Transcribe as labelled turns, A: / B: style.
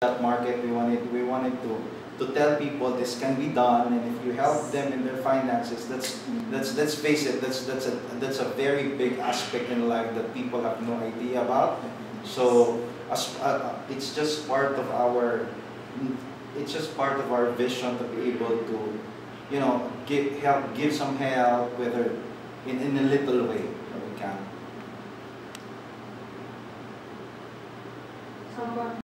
A: that market. We wanted to tell people this can be done, and if you help them in their finances, let's face it, that's a very big aspect in life that people have no idea about. So it's just part of our vision to be able to, you know, give some help, whether in a little way that we can.